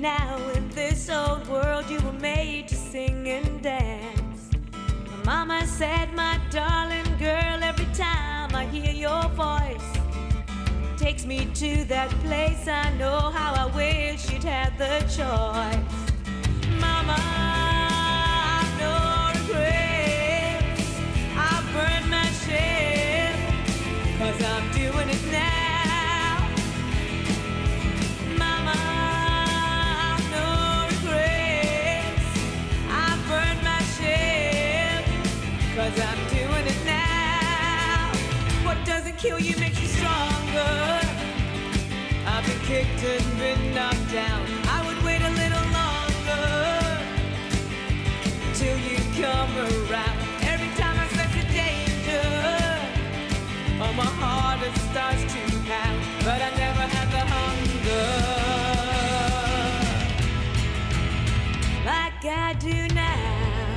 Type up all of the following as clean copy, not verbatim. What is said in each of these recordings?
now in this old world you were made to sing and dance. My mama said, my darling girl, every time I hear your voice, it takes me to that place I know how I wish you'd had the choice. Mama, I've no regrets, I've burned my ship, 'cause I'm doing it now. Mama, I've no regrets, I've burned my ship, 'cause I'm doing it now. What doesn't kill you makes you stronger. I've been kicked and been knocked down. I would wait a little longer till you come around. Every time I sense a danger, oh, my heart it starts to pound, but I never had the hunger like I do now.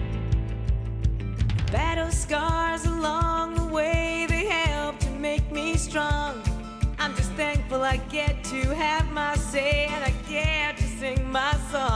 Battle scars along the way, they help to make me strong. I'm just thankful I get to have my say and I get to sing my song.